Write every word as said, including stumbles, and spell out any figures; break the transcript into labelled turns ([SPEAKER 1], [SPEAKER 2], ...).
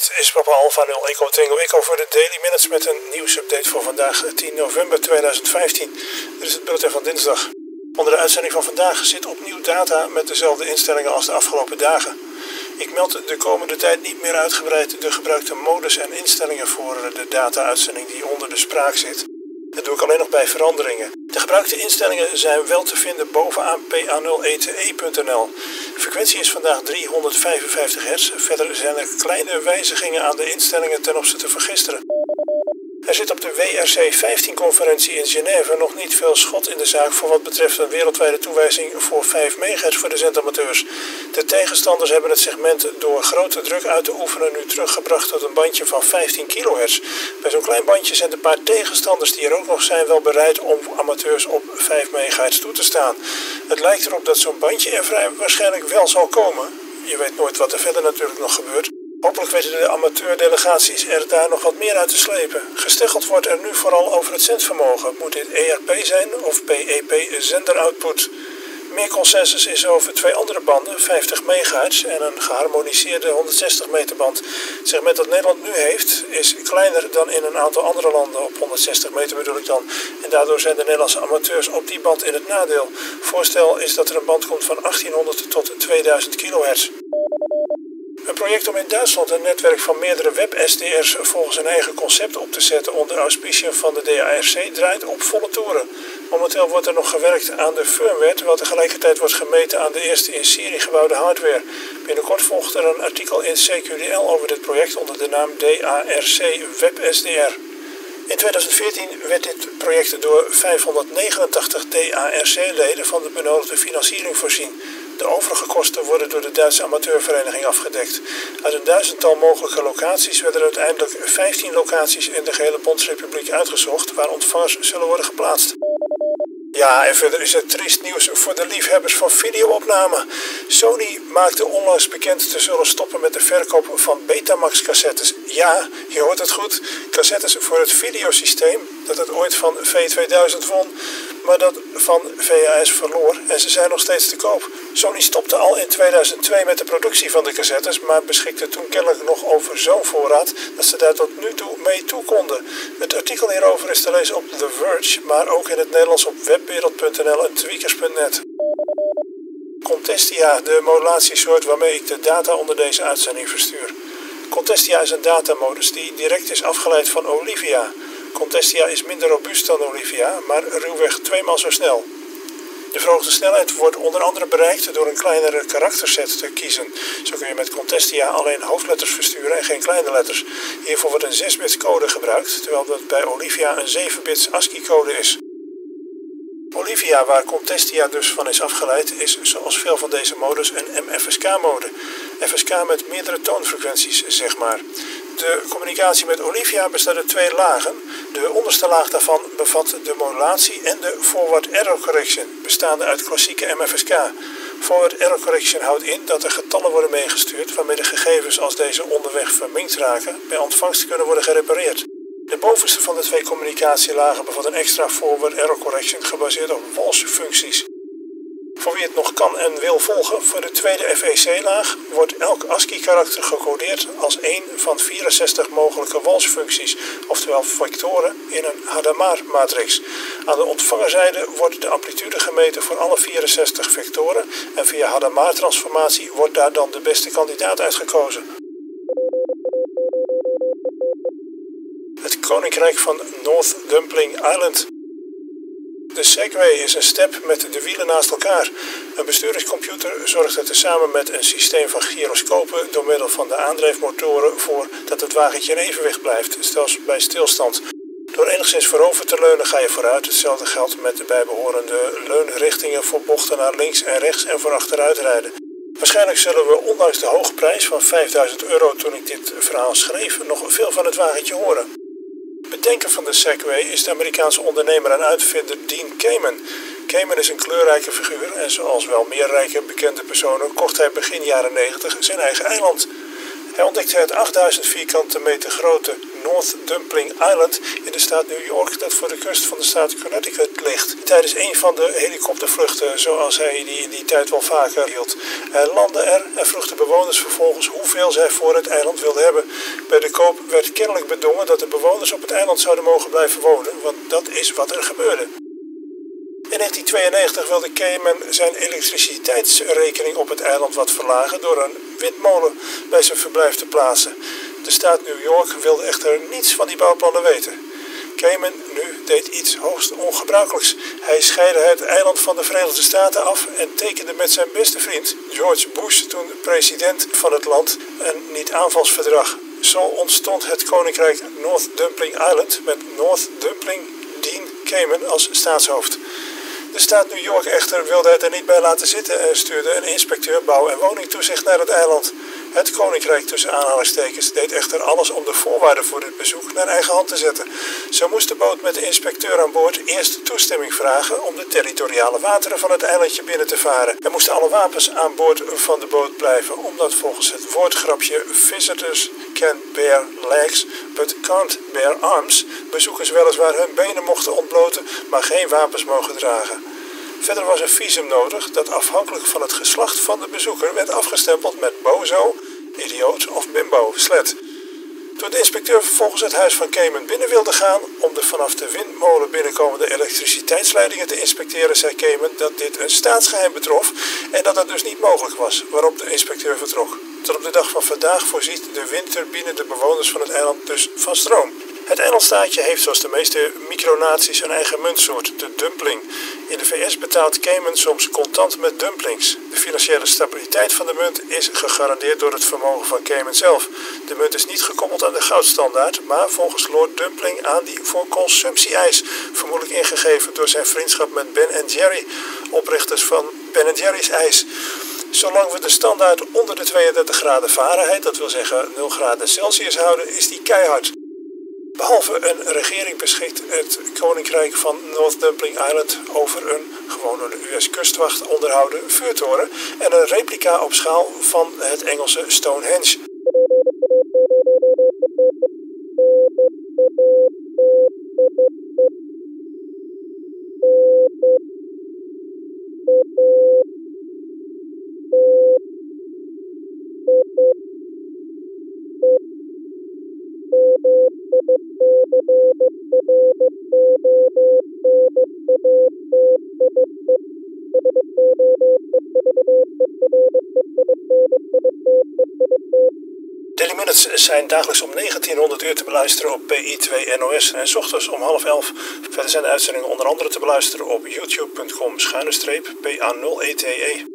[SPEAKER 1] Dit is Papa Alpha nul Echo Tango Echo voor de Daily Minutes met een nieuwsupdate voor vandaag tien november tweeduizend vijftien. Dit is het bulletin van dinsdag. Onder de uitzending van vandaag zit opnieuw data met dezelfde instellingen als de afgelopen dagen. Ik meld de komende tijd niet meer uitgebreid de gebruikte modus en instellingen voor de data-uitzending die onder de spraak zit. Dat doe ik alleen nog bij veranderingen. De gebruikte instellingen zijn wel te vinden bovenaan p a nul e t e punt n l. De frequentie is vandaag driehonderdvijfenvijftig hertz. Verder zijn er kleine wijzigingen aan de instellingen ten opzichte van gisteren. Er zit op de W R C vijftien conferentie in Genève nog niet veel schot in de zaak voor wat betreft een wereldwijde toewijzing voor vijf megahertz voor de zendamateurs. De tegenstanders hebben het segment door grote druk uit te oefenen nu teruggebracht tot een bandje van vijftien kilohertz. Bij zo'n klein bandje zijn de paar tegenstanders die er ook nog zijn wel bereid om amateurs op vijf megahertz toe te staan. Het lijkt erop dat zo'n bandje er vrij waarschijnlijk wel zal komen. Je weet nooit wat er verder natuurlijk nog gebeurt. Hopelijk weten de amateurdelegaties er daar nog wat meer uit te slepen. Gesteggeld wordt er nu vooral over het zendvermogen. Moet dit E R P zijn of P E P zenderoutput? Meer consensus is over twee andere banden, vijftig megahertz en een geharmoniseerde honderdzestig meter band. Het segment dat Nederland nu heeft is kleiner dan in een aantal andere landen, op honderdzestig meter bedoel ik dan. En daardoor zijn de Nederlandse amateurs op die band in het nadeel. Voorstel is dat er een band komt van achttienhonderd tot tweeduizend kilohertz. Een project om in Duitsland een netwerk van meerdere web-S D R's volgens een eigen concept op te zetten onder auspiciën van de D A R C draait op volle toeren. Momenteel wordt er nog gewerkt aan de firmware, terwijl tegelijkertijd wordt gemeten aan de eerste in serie gebouwde hardware. Binnenkort volgt er een artikel in C Q D L over dit project onder de naam D A R C web-S D R. In tweeduizend veertien werd dit project door vijfhonderdnegenentachtig D A R C-leden van de benodigde financiering voorzien. De overige kosten worden door de Duitse amateurvereniging afgedekt. Uit een duizendtal mogelijke locaties werden er uiteindelijk vijftien locaties in de gehele Bondsrepubliek uitgezocht waar ontvangers zullen worden geplaatst. Ja, en verder is het triest nieuws voor de liefhebbers van videoopname. Sony maakte onlangs bekend te zullen stoppen met de verkoop van Betamax cassettes. Ja, je hoort het goed, cassettes voor het videosysteem dat het ooit van V tweeduizend won, maar dat van V H S verloor en ze zijn nog steeds te koop. Sony stopte al in tweeduizend twee met de productie van de cassettes, maar beschikte toen kennelijk nog over zo'n voorraad dat ze daar tot nu toe mee toe konden. Het artikel hierover is te lezen op The Verge, maar ook in het Nederlands op webwereld punt n l en tweakers punt net. Contestia, de modulatiesoort waarmee ik de data onder deze uitzending verstuur. Contestia is een datamodus die direct is afgeleid van Olivia. Contestia is minder robuust dan Olivia, maar ruwweg tweemaal zo snel. De verhoogde snelheid wordt onder andere bereikt door een kleinere karakterset te kiezen. Zo kun je met Contestia alleen hoofdletters versturen en geen kleine letters. Hiervoor wordt een zes bits code gebruikt, terwijl dat bij Olivia een zeven bits ASCII code is. Olivia, waar Contestia dus van is afgeleid, is zoals veel van deze modus een M F S K-mode. F S K met meerdere toonfrequenties, zeg maar. De communicatie met Olivia bestaat uit twee lagen. De onderste laag daarvan bevat de modulatie en de forward error correction, bestaande uit klassieke M F S K. Forward error correction houdt in dat er getallen worden meegestuurd waarmee de gegevens als deze onderweg verminkt raken bij ontvangst kunnen worden gerepareerd. De bovenste van de twee communicatielagen bevat een extra forward error correction gebaseerd op Walsh-functies. Voor wie het nog kan en wil volgen, voor de tweede F E C-laag wordt elk ASCII-karakter gecodeerd als één van vierenzestig mogelijke Walsh-functies, oftewel vectoren in een Hadamard-matrix. Aan de ontvangerzijde wordt de amplitude gemeten voor alle vierenzestig vectoren en via Hadamard-transformatie wordt daar dan de beste kandidaat uitgekozen. Het Koninkrijk van North Dumpling Island. De Segway is een step met de wielen naast elkaar. Een bestuuringscomputer zorgt er tezamen met een systeem van gyroscopen door middel van de aandrijfmotoren voor dat het wagentje in evenwicht blijft, zelfs bij stilstand. Door enigszins voorover te leunen ga je vooruit. Hetzelfde geldt met de bijbehorende leunrichtingen voor bochten naar links en rechts en voor achteruitrijden. Waarschijnlijk zullen we ondanks de hoge prijs van vijfduizend euro toen ik dit verhaal schreef nog veel van het wagentje horen. Bedenker van de Segway is de Amerikaanse ondernemer en uitvinder Dean Kamen. Kamen is een kleurrijke figuur en zoals wel meer rijke bekende personen kocht hij begin jaren negentig zijn eigen eiland. Hij ontdekte het achtduizend vierkante meter grote North Dumpling Island in de staat New York, dat voor de kust van de staat Connecticut ligt. Tijdens een van de helikoptervluchten, zoals hij die in die tijd wel vaker hield. Hij landde er en vroeg de bewoners vervolgens hoeveel zij voor het eiland wilden hebben. Bij de koop werd kennelijk bedongen dat de bewoners op het eiland zouden mogen blijven wonen, want dat is wat er gebeurde. In negentien tweeënnegentig wilde Cayman zijn elektriciteitsrekening op het eiland wat verlagen door een windmolen bij zijn verblijf te plaatsen. De staat New York wilde echter niets van die bouwplannen weten. Cayman nu deed iets hoogst ongebruikelijks. Hij scheidde het eiland van de Verenigde Staten af en tekende met zijn beste vriend George Bush, toen president van het land, een niet-aanvalsverdrag. Zo ontstond het koninkrijk North Dumpling Island met North Dumpling Dean Cayman als staatshoofd. De staat New York echter wilde het er niet bij laten zitten en stuurde een inspecteur bouw- en woningtoezicht naar het eiland. Het koninkrijk tussen aanhalingstekens deed echter alles om de voorwaarden voor dit bezoek naar eigen hand te zetten. Zo moest de boot met de inspecteur aan boord eerst toestemming vragen om de territoriale wateren van het eilandje binnen te varen. Er moesten alle wapens aan boord van de boot blijven, omdat volgens het woordgrapje visitors can bear legs but can't bear arms bezoekers weliswaar hun benen mochten ontbloten, maar geen wapens mogen dragen. Verder was een visum nodig dat afhankelijk van het geslacht van de bezoeker werd afgestempeld met bozo, idioot of bimbo, slet. Toen de inspecteur vervolgens het huis van Cayman binnen wilde gaan om de vanaf de windmolen binnenkomende elektriciteitsleidingen te inspecteren, zei Cayman dat dit een staatsgeheim betrof en dat het dus niet mogelijk was, waarop de inspecteur vertrok. Tot op de dag van vandaag voorziet de windturbine de bewoners van het eiland dus van stroom. Het eilandstaatje heeft zoals de meeste micronaties een eigen muntsoort, de dumpling. In de V S betaalt Cayman soms contant met dumplings. De financiële stabiliteit van de munt is gegarandeerd door het vermogen van Cayman zelf. De munt is niet gekoppeld aan de goudstandaard, maar volgens Lord Dumpling aan die voor consumptie-ijs, vermoedelijk ingegeven door zijn vriendschap met Ben en Jerry, oprichters van Ben en Jerry's ijs. Zolang we de standaard onder de tweeëndertig graden Fahrenheit, dat wil zeggen nul graden Celsius houden, is die keihard. Behalve een regering beschikt het koninkrijk van North Dumpling Island over een gewoon door de U S kustwacht onderhouden vuurtoren en een replica op schaal van het Engelse Stonehenge. Daily Minutes zijn dagelijks om negentienhonderd uur te beluisteren op P I twee N O S en 's ochtends om half elf. Verder zijn de uitzendingen onder andere te beluisteren op youtube punt com schuine streep P A nul E T E.